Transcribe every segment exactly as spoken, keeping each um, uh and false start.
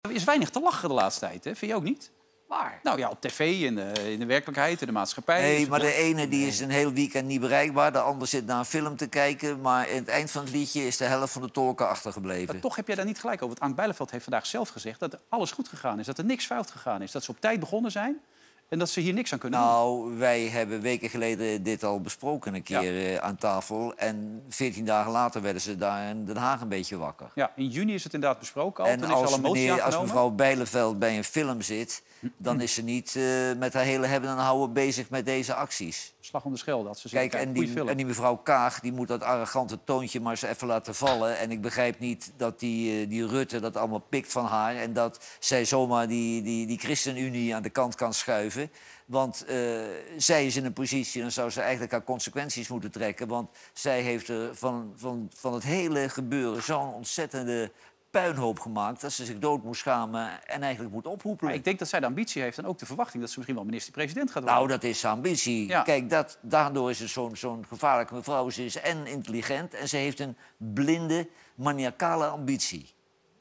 Er is weinig te lachen de laatste tijd, hè? Vind je ook niet? Waar? Nou ja, op tv, in de, in de werkelijkheid, in de maatschappij. Nee, Dus maar dat- de ene die is een heel weekend niet bereikbaar. De ander zit naar een film te kijken. Maar in het eind van het liedje is de helft van de tolken achtergebleven. Maar toch heb jij daar niet gelijk over. Want Ank Bijleveld heeft vandaag zelf gezegd dat alles goed gegaan is. Dat er niks fout gegaan is. Dat ze op tijd begonnen zijn en dat ze hier niks aan kunnen doen. Nou, wij hebben weken geleden dit al besproken een keer Ja. eh, aan tafel. En veertien dagen later werden ze daar in Den Haag een beetje wakker. Ja, in juni is het inderdaad besproken al. En Toen is al als, een motie meneer, als aangenomen. mevrouw Bijleveld bij een film zit... dan is ze niet eh, met haar hele hebben en houden bezig met deze acties. Slag om de Schelde had ze Kijk, zeggen. en Goeie die, film. en die mevrouw Kaag die moet dat arrogante toontje maar eens even laten vallen. En ik begrijp niet dat die, eh, die Rutte dat allemaal pikt van haar... en dat zij zomaar die, die, die ChristenUnie aan de kant kan schuiven. Want uh, zij is in een positie, dan zou ze eigenlijk haar consequenties moeten trekken. Want zij heeft er van, van, van het hele gebeuren zo'n ontzettende puinhoop gemaakt... dat ze zich dood moest schamen en eigenlijk moet ophoepelen. Maar ik denk dat zij de ambitie heeft en ook de verwachting... dat ze misschien wel minister-president gaat worden. Nou, dat is haar ambitie. Ja. Kijk, dat, daardoor is het zo'n zo'n gevaarlijke mevrouw. Ze is en intelligent en ze heeft een blinde, maniacale ambitie.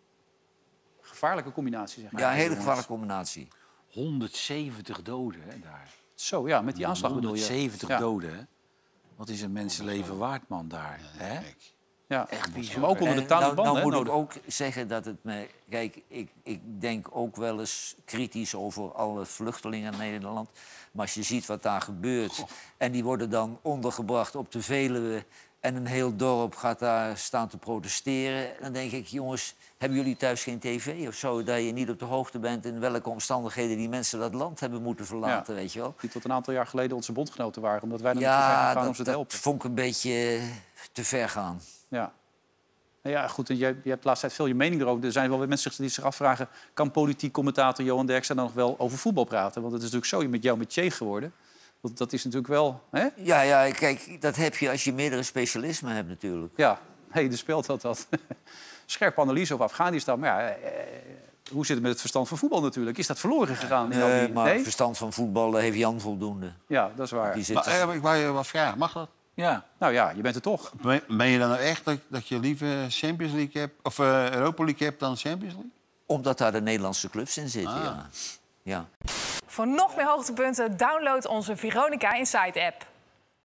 Gevaarlijke combinatie, zeg maar. Ja, een hele jongens. gevaarlijke combinatie. honderdzeventig doden, hè, daar. Zo, ja, met die aanslag bedoel je. honderdzeventig Ja. doden, hè? Wat is een mensenleven waard, man, daar? Hè? Ja. Echt bizar. Maar ook onder de En nou, Taliban, nou hè, moet ik nodig. ook zeggen dat het me... Kijk, ik, ik denk ook wel eens kritisch over alle vluchtelingen in Nederland. Maar als je ziet wat daar gebeurt... en die worden dan ondergebracht op de Veluwe... en een heel dorp gaat daar staan te protesteren... dan denk ik, jongens, hebben jullie thuis geen tv of zo... dat je niet op de hoogte bent in welke omstandigheden... die mensen dat land hebben moeten verlaten, Ja. weet je wel? Die tot een aantal jaar geleden onze bondgenoten waren. Omdat wij dan niet zo ver Ja, gaan om dat, ze te dat helpen. vond ik een beetje te ver gaan. Ja. Nou ja, goed, en jij, je hebt de laatste tijd veel je mening erover. Er zijn wel weer mensen die zich afvragen... kan politiek commentator Johan Derksen dan nog wel over voetbal praten? Want het is natuurlijk zo met jou met Tje geworden. Want dat is natuurlijk wel... Hè? Ja, ja, kijk, dat heb je als je meerdere specialismen hebt natuurlijk. Ja, hey, er speelt dat dat. Scherpe analyse over Afghanistan. Maar ja, eh, hoe zit het met het verstand van voetbal natuurlijk? Is dat verloren gegaan? in al Nee, die... maar nee? verstand van voetbal heeft Jan voldoende. Ja, dat is waar. Die zit Maar, er- eh, ik wou je wat vragen, mag dat? Ja. Nou ja, je bent er toch. Ben ben je dan nou echt dat, dat je liever Champions League hebt, of uh, Europa League hebt dan Champions League? Omdat daar de Nederlandse clubs in zitten, Ah. ja. ja. Voor nog meer hoogtepunten download onze Veronica Insight app.